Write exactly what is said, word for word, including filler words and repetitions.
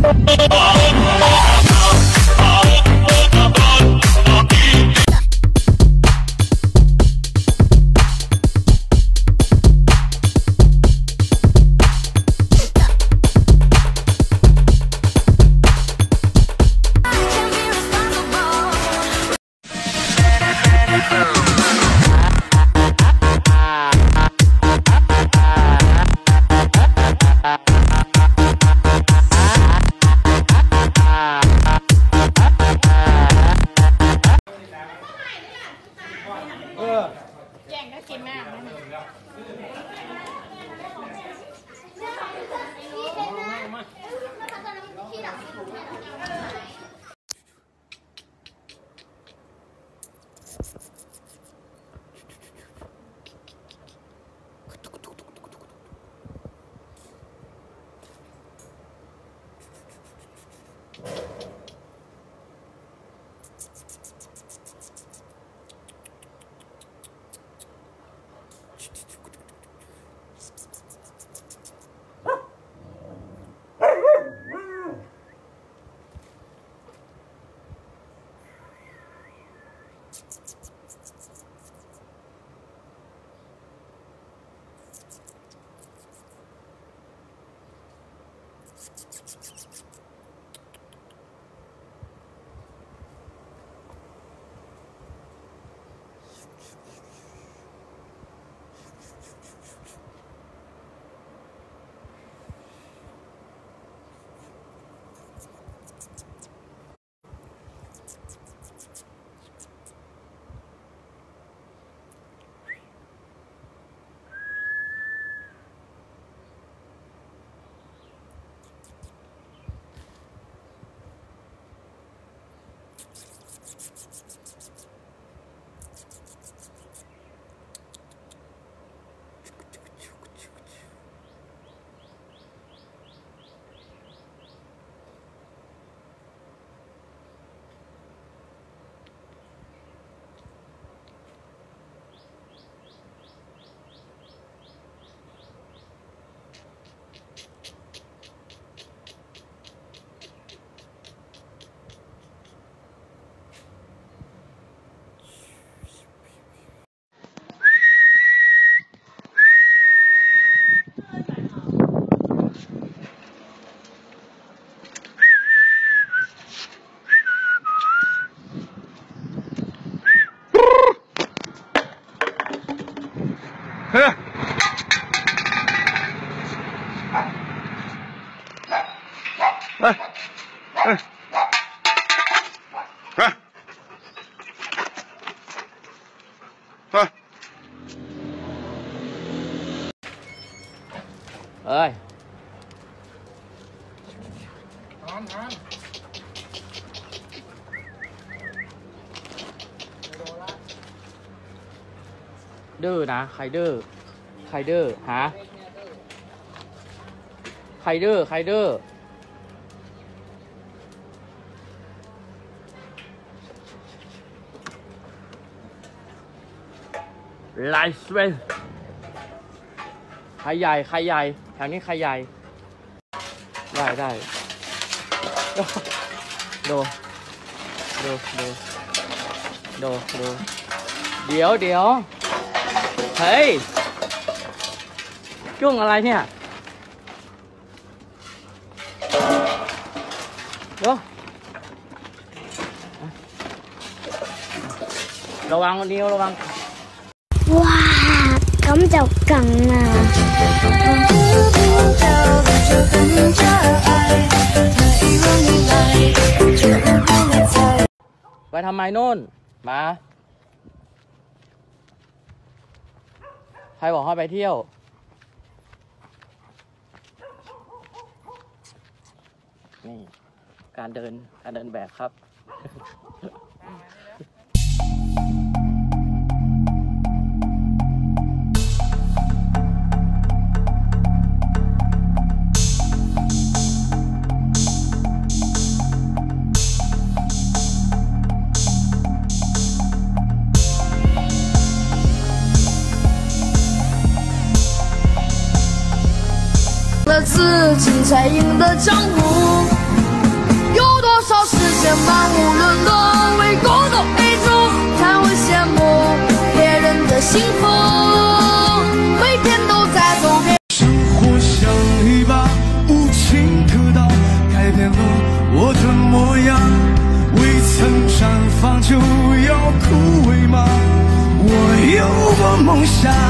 แจ้งก็กินมากเฮ้ยเฮ้ยเฮ้ยเฮ้ยเฮ้ยเอ้ยทานทานดื้อนะใครดื้อใครดื้อฮะใครดื้อใครดื้อไลฟ์เวนใครใหญ่ใครใหญ่แถวนี้ใครใหญ่ได้ได้ดูดูดูดูดูเดี๋ยวเดี๋ยวเฮ้ยจุ้งอะไรเนี่ยเดี๋ยวระวังนิ้วระวัง哇，咁就勁啦！ ไปทำไมนู่นมาใครบอกให้ไปเที่ยวนี่การเดินการเดินแบบครับ了自己才赢得江湖。 忙无论多为孤独一族，才会羡慕别人的幸福，每天都在走遍。 生活像一把无情刻刀，改变了我的模样。未曾绽放就要枯萎吗？我有过梦想。